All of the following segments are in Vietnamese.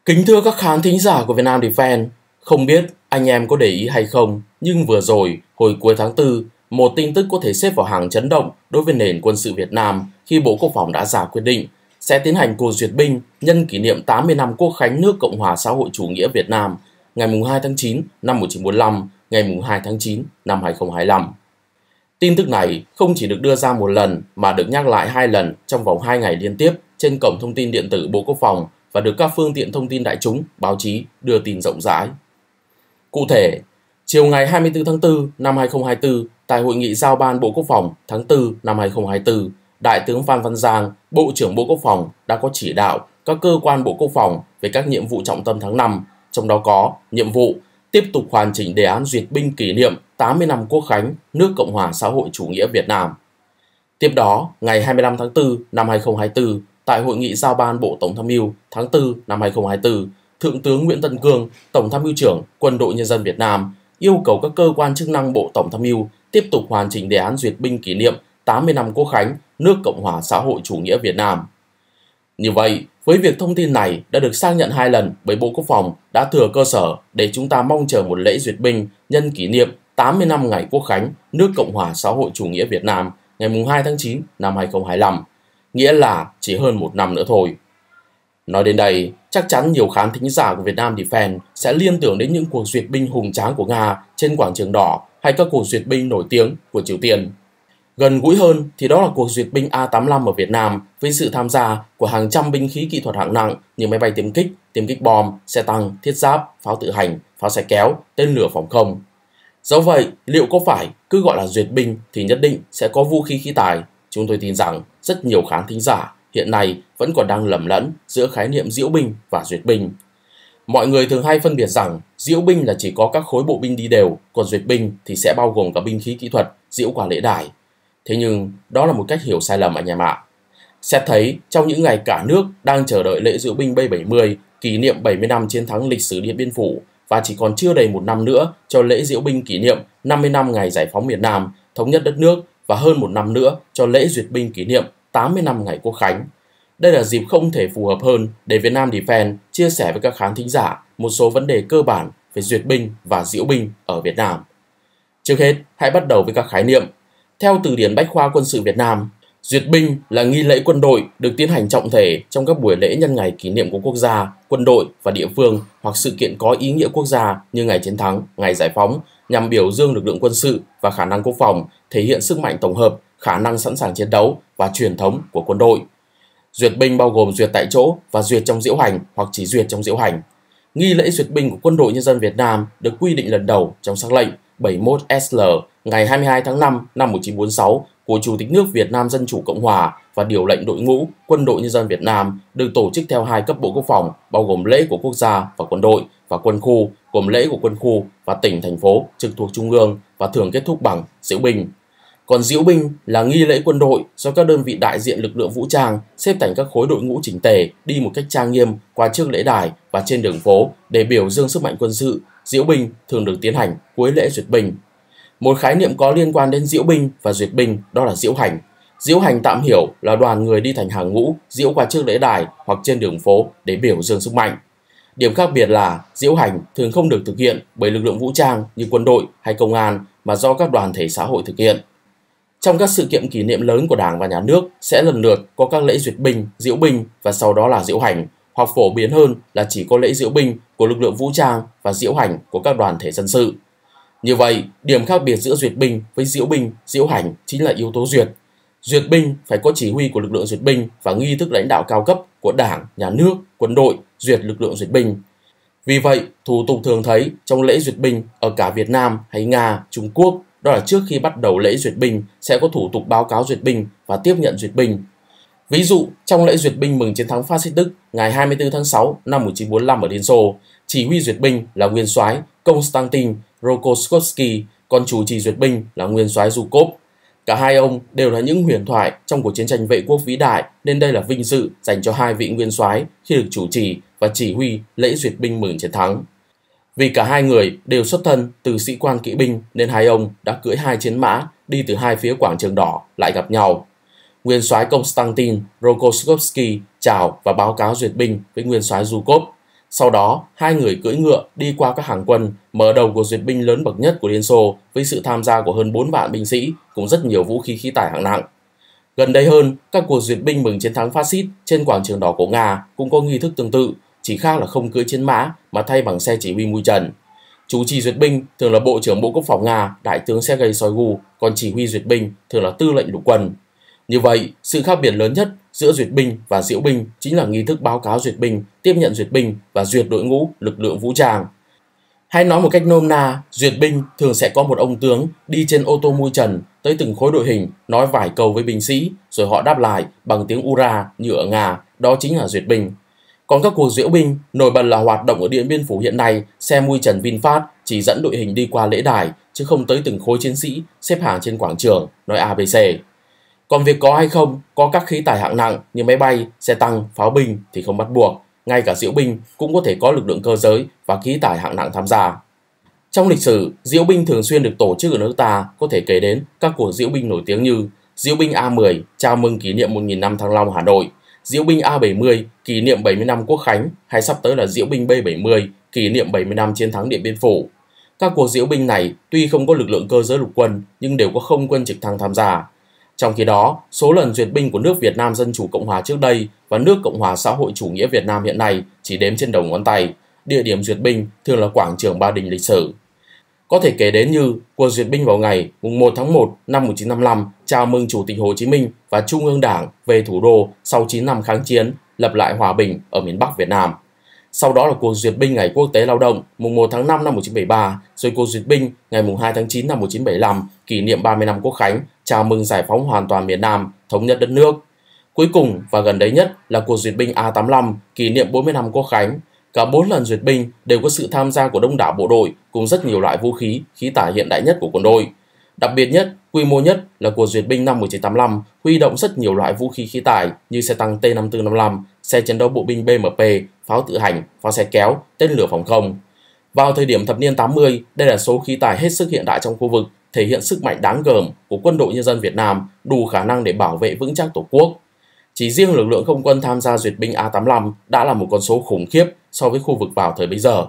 Kính thưa các khán thính giả của Vietnam Defense, không biết anh em có để ý hay không, nhưng vừa rồi, hồi cuối tháng 4, một tin tức có thể xếp vào hàng chấn động đối với nền quân sự Việt Nam khi Bộ Quốc phòng đã ra quyết định sẽ tiến hành cuộc duyệt binh nhân kỷ niệm 80 năm Quốc khánh nước Cộng hòa xã hội chủ nghĩa Việt Nam ngày 2 tháng 9 năm 1945, ngày 2 tháng 9 năm 2025. Tin tức này không chỉ được đưa ra một lần mà được nhắc lại 2 lần trong vòng 2 ngày liên tiếp trên cổng thông tin điện tử Bộ Quốc phòng và được các phương tiện thông tin đại chúng, báo chí đưa tin rộng rãi. Cụ thể, chiều ngày 24 tháng 4 năm 2024, tại Hội nghị giao ban Bộ Quốc phòng tháng 4 năm 2024, Đại tướng Phan Văn Giang, Bộ trưởng Bộ Quốc phòng đã có chỉ đạo các cơ quan Bộ Quốc phòng về các nhiệm vụ trọng tâm tháng 5, trong đó có nhiệm vụ tiếp tục hoàn chỉnh đề án duyệt binh kỷ niệm 80 năm Quốc khánh nước Cộng hòa xã hội chủ nghĩa Việt Nam. Tiếp đó, ngày 25 tháng 4 năm 2024, tại Hội nghị giao ban Bộ Tổng tham mưu tháng 4 năm 2024, Thượng tướng Nguyễn Tân Cương, Tổng tham mưu trưởng Quân đội Nhân dân Việt Nam, yêu cầu các cơ quan chức năng Bộ Tổng tham mưu tiếp tục hoàn chỉnh đề án duyệt binh kỷ niệm 80 năm Quốc khánh nước Cộng hòa xã hội chủ nghĩa Việt Nam. Như vậy, với việc thông tin này đã được xác nhận 2 lần bởi Bộ Quốc phòng đã thừa cơ sở để chúng ta mong chờ một lễ duyệt binh nhân kỷ niệm 80 năm ngày Quốc khánh nước Cộng hòa xã hội chủ nghĩa Việt Nam ngày 2 tháng 9 năm 2025, nghĩa là chỉ hơn 1 năm nữa thôi. Nói đến đây, chắc chắn nhiều khán thính giả của Vietnam Defense sẽ liên tưởng đến những cuộc duyệt binh hùng tráng của Nga trên quảng trường đỏ hay các cuộc duyệt binh nổi tiếng của Triều Tiên. Gần gũi hơn thì đó là cuộc duyệt binh A-85 ở Việt Nam với sự tham gia của hàng trăm binh khí kỹ thuật hạng nặng như máy bay tiêm kích bom, xe tăng, thiết giáp, pháo tự hành, pháo xe kéo, tên lửa phòng không. Dẫu vậy, liệu có phải cứ gọi là duyệt binh thì nhất định sẽ có vũ khí khí tài? Chúng tôi tin rằng rất nhiều khán thính giả hiện nay vẫn còn đang lầm lẫn giữa khái niệm diễu binh và duyệt binh. Mọi người thường hay phân biệt rằng diễu binh là chỉ có các khối bộ binh đi đều, còn duyệt binh thì sẽ bao gồm cả binh khí kỹ thuật diễu qua lễ đài. Thế nhưng đó là một cách hiểu sai lầm anh em ạ. Xét thấy trong những ngày cả nước đang chờ đợi lễ diễu binh B-70 kỷ niệm 70 năm chiến thắng lịch sử Điện Biên Phủ và chỉ còn chưa đầy 1 năm nữa cho lễ diễu binh kỷ niệm 50 năm ngày giải phóng miền Nam, thống nhất đất nước và hơn 1 năm nữa cho lễ duyệt binh kỷ niệm 80 năm ngày Quốc khánh. Đây là dịp không thể phù hợp hơn để Vietnam Defense chia sẻ với các khán thính giả một số vấn đề cơ bản về duyệt binh và diễu binh ở Việt Nam. Trước hết, hãy bắt đầu với các khái niệm. Theo từ điển Bách khoa Quân sự Việt Nam, duyệt binh là nghi lễ quân đội được tiến hành trọng thể trong các buổi lễ nhân ngày kỷ niệm của quốc gia, quân đội và địa phương hoặc sự kiện có ý nghĩa quốc gia như ngày chiến thắng, ngày giải phóng, nhằm biểu dương lực lượng quân sự và khả năng quốc phòng, thể hiện sức mạnh tổng hợp, khả năng sẵn sàng chiến đấu và truyền thống của quân đội. Duyệt binh bao gồm duyệt tại chỗ và duyệt trong diễu hành hoặc chỉ duyệt trong diễu hành. Nghi lễ duyệt binh của Quân đội Nhân dân Việt Nam được quy định lần đầu trong sắc lệnh 71SL ngày 22 tháng 5 năm 1946 của Chủ tịch nước Việt Nam Dân Chủ Cộng Hòa và điều lệnh đội ngũ Quân đội Nhân dân Việt Nam được tổ chức theo 2 cấp Bộ Quốc phòng bao gồm lễ của quốc gia và quân đội và quân khu gồm lễ của quân khu và tỉnh, thành phố trực thuộc Trung ương và thường kết thúc bằng diễu binh. Còn diễu binh là nghi lễ quân đội do các đơn vị đại diện lực lượng vũ trang xếp thành các khối đội ngũ chỉnh tề đi một cách trang nghiêm qua trước lễ đài và trên đường phố để biểu dương sức mạnh quân sự. Diễu binh thường được tiến hành cuối lễ duyệt binh. Một khái niệm có liên quan đến diễu binh và duyệt binh đó là diễu hành. Diễu hành tạm hiểu là đoàn người đi thành hàng ngũ diễu qua trước lễ đài hoặc trên đường phố để biểu dương sức mạnh. Điểm khác biệt là diễu hành thường không được thực hiện bởi lực lượng vũ trang như quân đội hay công an mà do các đoàn thể xã hội thực hiện. Trong các sự kiện kỷ niệm lớn của Đảng và Nhà nước sẽ lần lượt có các lễ duyệt binh, diễu binh và sau đó là diễu hành, hoặc phổ biến hơn là chỉ có lễ diễu binh của lực lượng vũ trang và diễu hành của các đoàn thể dân sự. Như vậy, điểm khác biệt giữa duyệt binh với diễu hành chính là yếu tố duyệt. Duyệt binh phải có chỉ huy của lực lượng duyệt binh và nghi thức lãnh đạo cao cấp của Đảng, Nhà nước, quân đội duyệt lực lượng duyệt binh. Vì vậy, thủ tục thường thấy trong lễ duyệt binh ở cả Việt Nam hay Nga, Trung Quốc đó là trước khi bắt đầu lễ duyệt binh sẽ có thủ tục báo cáo duyệt binh và tiếp nhận duyệt binh. Ví dụ, trong lễ duyệt binh mừng chiến thắng phát xít Đức ngày 24 tháng 6 năm 1945 ở Liên Xô, chỉ huy duyệt binh là nguyên soái Konstantin Rokossovsky, còn chủ trì duyệt binh là nguyên soái Zhukov. Cả hai ông đều là những huyền thoại trong cuộc chiến tranh vệ quốc vĩ đại nên đây là vinh dự dành cho 2 vị nguyên soái khi được chủ trì và chỉ huy lễ duyệt binh mừng chiến thắng. Vì cả hai người đều xuất thân từ sĩ quan kỵ binh nên hai ông đã cưỡi 2 chiến mã đi từ hai phía quảng trường đỏ lại gặp nhau. Nguyên soái Konstantin Rokossovsky chào và báo cáo duyệt binh với nguyên soái Zhukov. Sau đó, hai người cưỡi ngựa đi qua các hàng quân, mở đầu cuộc duyệt binh lớn bậc nhất của Liên Xô với sự tham gia của hơn 4 vạn binh sĩ cùng rất nhiều vũ khí khí tải hạng nặng. Gần đây hơn, các cuộc duyệt binh mừng chiến thắng phát xít trên quảng trường đỏ của Nga cũng có nghi thức tương tự, chỉ khác là không cưỡi chiến mã mà thay bằng xe chỉ huy mui trần. Chủ trì duyệt binh thường là Bộ trưởng Bộ Quốc phòng Nga, Đại tướng Sergei Shoigu, còn chỉ huy duyệt binh thường là Tư lệnh lục quân. Như vậy, sự khác biệt lớn nhất giữa duyệt binh và diễu binh chính là nghi thức báo cáo duyệt binh, tiếp nhận duyệt binh và duyệt đội ngũ lực lượng vũ trang. Hay nói một cách nôm na, duyệt binh thường sẽ có một ông tướng đi trên ô tô mui trần tới từng khối đội hình nói vài câu với binh sĩ, rồi họ đáp lại bằng tiếng Ura như ở Nga, đó chính là duyệt binh. Còn các cuộc diễu binh nổi bật là hoạt động ở Điện Biên Phủ hiện nay, xe mui trần VinFast chỉ dẫn đội hình đi qua lễ đài chứ không tới từng khối chiến sĩ xếp hàng trên quảng trường nói ABC. Còn việc có hay không có các khí tài hạng nặng như máy bay, xe tăng, pháo binh thì không bắt buộc. Ngay cả diễu binh cũng có thể có lực lượng cơ giới và khí tài hạng nặng tham gia. Trong lịch sử, diễu binh thường xuyên được tổ chức ở nước ta, có thể kể đến các cuộc diễu binh nổi tiếng như diễu binh A10 chào mừng kỷ niệm 1000 năm Thăng Long Hà Nội, diễu binh A70 kỷ niệm 70 năm Quốc khánh, hay sắp tới là diễu binh B70 kỷ niệm 70 năm chiến thắng Điện Biên Phủ. Các cuộc diễu binh này tuy không có lực lượng cơ giới lục quân nhưng đều có không quân trực thăng tham gia. Trong khi đó, số lần duyệt binh của nước Việt Nam Dân Chủ Cộng Hòa trước đây và nước Cộng hòa xã hội chủ nghĩa Việt Nam hiện nay chỉ đếm trên đầu ngón tay. Địa điểm duyệt binh thường là quảng trường Ba Đình lịch sử. Có thể kể đến như cuộc duyệt binh vào ngày 1 tháng 1 năm 1955 chào mừng Chủ tịch Hồ Chí Minh và Trung ương Đảng về thủ đô sau 9 năm kháng chiến, lập lại hòa bình ở miền Bắc Việt Nam. Sau đó là cuộc duyệt binh Ngày Quốc tế Lao động 1 tháng 5 năm 1973, rồi cuộc duyệt binh ngày 2 tháng 9 năm 1975 kỷ niệm 30 năm Quốc khánh, chào mừng giải phóng hoàn toàn miền Nam, thống nhất đất nước. Cuối cùng và gần đấy nhất là cuộc duyệt binh A85 kỷ niệm 40 năm Quốc khánh. Cả 4 lần duyệt binh đều có sự tham gia của đông đảo bộ đội cùng rất nhiều loại vũ khí, khí tải hiện đại nhất của quân đội. Đặc biệt nhất, quy mô nhất là cuộc duyệt binh năm 1985 huy động rất nhiều loại vũ khí khí tải như xe tăng T-5455, xe chiến đấu bộ binh BMP, pháo tự hành, pháo xe kéo, tên lửa phòng không. Vào thời điểm thập niên 80, đây là số khí tài hết sức hiện đại trong khu vực, thể hiện sức mạnh đáng gờm của Quân đội Nhân dân Việt Nam, đủ khả năng để bảo vệ vững chắc Tổ quốc. Chỉ riêng lực lượng không quân tham gia duyệt binh A85 đã là một con số khủng khiếp so với khu vực vào thời bấy giờ.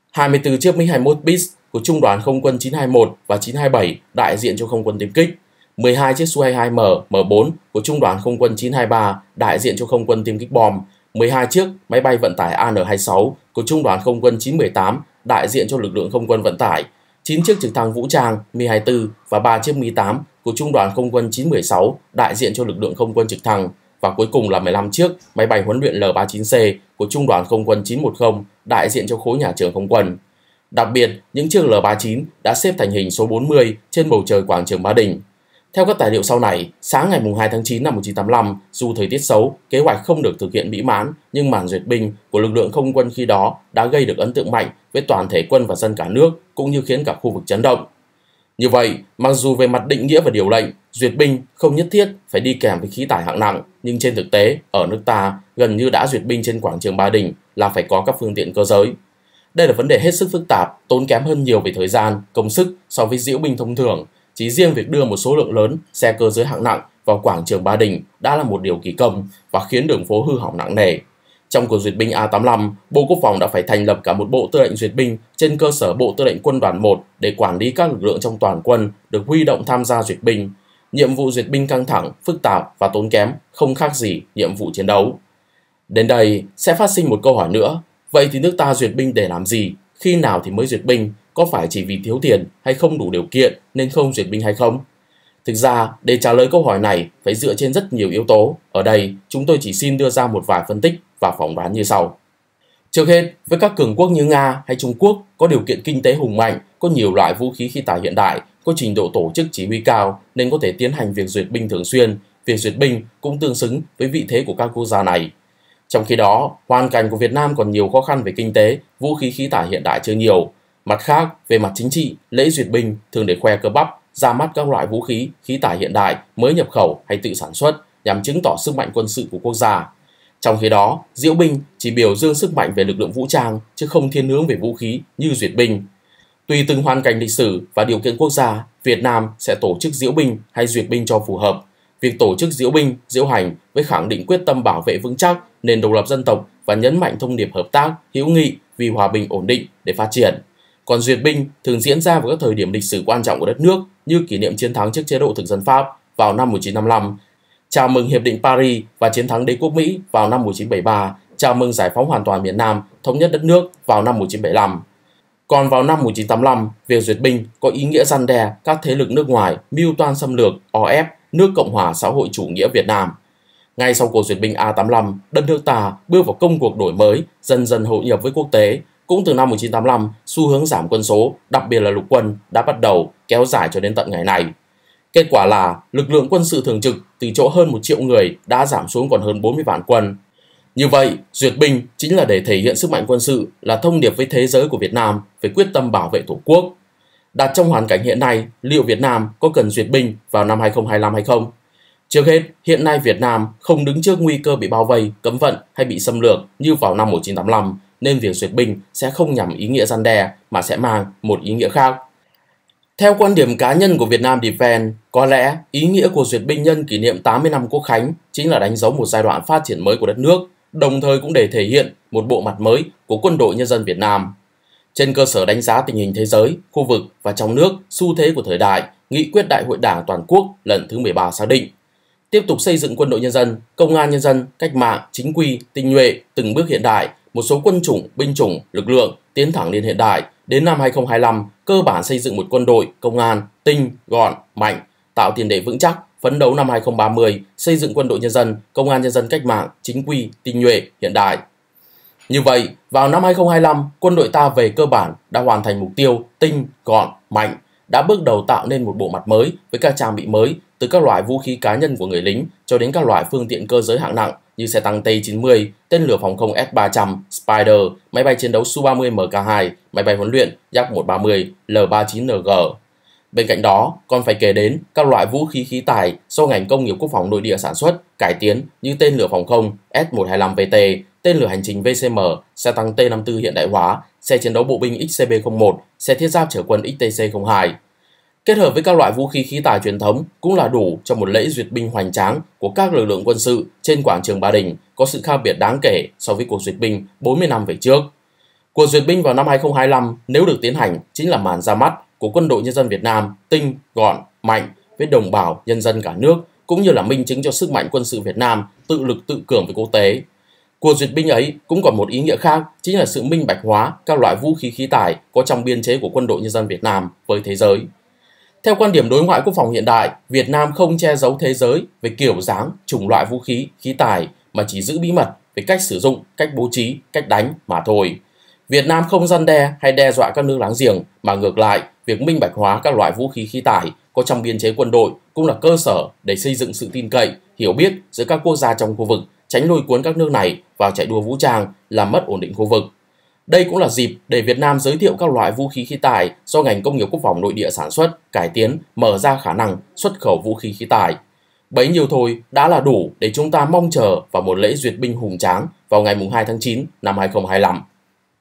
24 chiếc MiG-21 bis của Trung đoàn Không quân 921 và 927 đại diện cho Không quân tiêm kích, 12 chiếc Su-22M, M4 của Trung đoàn Không quân 923 đại diện cho Không quân tiêm kích bom, 12 chiếc máy bay vận tải AN-26 của Trung đoàn Không quân 918 đại diện cho lực lượng không quân vận tải, 9 chiếc trực thăng vũ trang Mi-24 và 3 chiếc Mi-8 của Trung đoàn Không quân 916 đại diện cho lực lượng không quân trực thăng, và cuối cùng là 15 chiếc máy bay huấn luyện L-39C của Trung đoàn Không quân 910 đại diện cho khối nhà trường không quân. Đặc biệt, những chiếc L-39 đã xếp thành hình số 40 trên bầu trời quảng trường Ba Đình. Theo các tài liệu sau này, sáng ngày 2 tháng 9 năm 1985, dù thời tiết xấu, kế hoạch không được thực hiện mỹ mãn, nhưng màn duyệt binh của lực lượng không quân khi đó đã gây được ấn tượng mạnh với toàn thể quân và dân cả nước, cũng như khiến cả khu vực chấn động. Như vậy, mặc dù về mặt định nghĩa và điều lệnh, duyệt binh không nhất thiết phải đi kèm với khí tải hạng nặng, nhưng trên thực tế, ở nước ta, gần như đã duyệt binh trên quảng trường Ba Đình là phải có các phương tiện cơ giới. Đây là vấn đề hết sức phức tạp, tốn kém hơn nhiều về thời gian, công sức so với diễu binh thông thường. Chỉ riêng việc đưa một số lượng lớn xe cơ giới hạng nặng vào quảng trường Ba Đình đã là một điều kỳ công và khiến đường phố hư hỏng nặng nề. Trong cuộc duyệt binh A85, Bộ Quốc phòng đã phải thành lập cả một bộ tư lệnh duyệt binh trên cơ sở Bộ Tư lệnh Quân đoàn 1 để quản lý các lực lượng trong toàn quân được huy động tham gia duyệt binh. Nhiệm vụ duyệt binh căng thẳng, phức tạp và tốn kém, không khác gì nhiệm vụ chiến đấu. Đến đây sẽ phát sinh một câu hỏi nữa. Vậy thì nước ta duyệt binh để làm gì? Khi nào thì mới duyệt binh? Có phải chỉ vì thiếu tiền hay không đủ điều kiện nên không duyệt binh hay không? Thực ra, để trả lời câu hỏi này phải dựa trên rất nhiều yếu tố. Ở đây, chúng tôi chỉ xin đưa ra một vài phân tích và phỏng đoán như sau. Trước hết, với các cường quốc như Nga hay Trung Quốc có điều kiện kinh tế hùng mạnh, có nhiều loại vũ khí khí tài hiện đại, có trình độ tổ chức chỉ huy cao nên có thể tiến hành việc duyệt binh thường xuyên. Việc duyệt binh cũng tương xứng với vị thế của các quốc gia này. Trong khi đó, hoàn cảnh của Việt Nam còn nhiều khó khăn về kinh tế, vũ khí khí tải hiện đại chưa nhiều. Mặt khác, về mặt chính trị, lễ duyệt binh thường để khoe cơ bắp, ra mắt các loại vũ khí, khí tải hiện đại mới nhập khẩu hay tự sản xuất nhằm chứng tỏ sức mạnh quân sự của quốc gia. Trong khi đó, diễu binh chỉ biểu dương sức mạnh về lực lượng vũ trang chứ không thiên hướng về vũ khí như duyệt binh. Tùy từng hoàn cảnh lịch sử và điều kiện quốc gia, Việt Nam sẽ tổ chức diễu binh hay duyệt binh cho phù hợp. Việc tổ chức diễu binh, diễu hành với khẳng định quyết tâm bảo vệ vững chắc nền độc lập dân tộc và nhấn mạnh thông điệp hợp tác, hữu nghị vì hòa bình ổn định để phát triển. Còn duyệt binh thường diễn ra vào các thời điểm lịch sử quan trọng của đất nước như kỷ niệm chiến thắng trước chế độ thực dân Pháp vào năm 1955, chào mừng Hiệp định Paris và chiến thắng đế quốc Mỹ vào năm 1973, chào mừng giải phóng hoàn toàn miền Nam, thống nhất đất nước vào năm 1975. Còn vào năm 1985, việc duyệt binh có ý nghĩa răn đe các thế lực nước ngoài mưu toan xâm lược, o ép nước Cộng hòa xã hội chủ nghĩa Việt Nam. Ngay sau cuộc duyệt binh A85, đất nước ta bước vào công cuộc đổi mới, dần dần hội nhập với quốc tế. Cũng từ năm 1985, xu hướng giảm quân số, đặc biệt là lục quân, đã bắt đầu kéo dài cho đến tận ngày này. Kết quả là lực lượng quân sự thường trực từ chỗ hơn 1 triệu người đã giảm xuống còn hơn 40 vạn quân. Như vậy, duyệt binh chính là để thể hiện sức mạnh quân sự, là thông điệp với thế giới của Việt Nam về quyết tâm bảo vệ Tổ quốc. Đặt trong hoàn cảnh hiện nay, liệu Việt Nam có cần duyệt binh vào năm 2025 hay không? Trước hết, hiện nay Việt Nam không đứng trước nguy cơ bị bao vây, cấm vận hay bị xâm lược như vào năm 1985, nên việc duyệt binh sẽ không nhằm ý nghĩa răn đe mà sẽ mang một ý nghĩa khác. Theo quan điểm cá nhân của Vietnam Defense, có lẽ ý nghĩa của duyệt binh nhân kỷ niệm 80 năm Quốc khánh chính là đánh dấu một giai đoạn phát triển mới của đất nước, đồng thời cũng để thể hiện một bộ mặt mới của Quân đội Nhân dân Việt Nam. Trên cơ sở đánh giá tình hình thế giới, khu vực và trong nước, xu thế của thời đại, Nghị quyết Đại hội Đảng Toàn quốc lần thứ 13 xác định tiếp tục xây dựng quân đội nhân dân, công an nhân dân, cách mạng, chính quy, tinh nhuệ, từng bước hiện đại, một số quân chủng, binh chủng, lực lượng tiến thẳng lên hiện đại. Đến năm 2025, cơ bản xây dựng một quân đội, công an, tinh, gọn, mạnh, tạo tiền đề vững chắc, phấn đấu năm 2030, xây dựng quân đội nhân dân, công an nhân dân cách mạng, chính quy, tinh nhuệ, hiện đại. Như vậy, vào năm 2025, quân đội ta về cơ bản đã hoàn thành mục tiêu tinh, gọn, mạnh, đã bước đầu tạo nên một bộ mặt mới với các trang bị mới, từ các loại vũ khí cá nhân của người lính cho đến các loại phương tiện cơ giới hạng nặng như xe tăng T-90, tên lửa phòng không S-300, Spider, máy bay chiến đấu Su-30 Mk2, máy bay huấn luyện Yak-130, L-39NG. Bên cạnh đó, còn phải kể đến các loại vũ khí khí tài do ngành công nghiệp quốc phòng nội địa sản xuất, cải tiến như tên lửa phòng không S-125VT, tên lửa hành trình VCM, xe tăng T-54 hiện đại hóa, xe chiến đấu bộ binh XCB-01, xe thiết giáp chở quân XTC-02. Kết hợp với các loại vũ khí khí tài truyền thống cũng là đủ cho một lễ duyệt binh hoành tráng của các lực lượng quân sự trên quảng trường Ba Đình, có sự khác biệt đáng kể so với cuộc duyệt binh 40 năm về trước. Cuộc duyệt binh vào năm 2025 nếu được tiến hành chính là màn ra mắt của Quân đội Nhân dân Việt Nam tinh, gọn, mạnh với đồng bào nhân dân cả nước, cũng như là minh chứng cho sức mạnh quân sự Việt Nam tự lực tự cường với quốc tế. Cuộc duyệt binh ấy cũng còn một ý nghĩa khác, chính là sự minh bạch hóa các loại vũ khí khí tài có trong biên chế của Quân đội Nhân dân Việt Nam với thế giới. Theo quan điểm đối ngoại quốc phòng hiện đại, Việt Nam không che giấu thế giới về kiểu dáng, chủng loại vũ khí, khí tài mà chỉ giữ bí mật về cách sử dụng, cách bố trí, cách đánh mà thôi. Việt Nam không răn đe hay đe dọa các nước láng giềng, mà ngược lại, việc minh bạch hóa các loại vũ khí khí tài có trong biên chế quân đội cũng là cơ sở để xây dựng sự tin cậy, hiểu biết giữa các quốc gia trong khu vực, tránh lôi cuốn các nước này vào chạy đua vũ trang, làm mất ổn định khu vực. Đây cũng là dịp để Việt Nam giới thiệu các loại vũ khí khí tài do ngành công nghiệp quốc phòng nội địa sản xuất, cải tiến, mở ra khả năng xuất khẩu vũ khí khí tài. Bấy nhiêu thôi đã là đủ để chúng ta mong chờ vào một lễ duyệt binh hùng tráng vào ngày 2 tháng 9 năm 2025.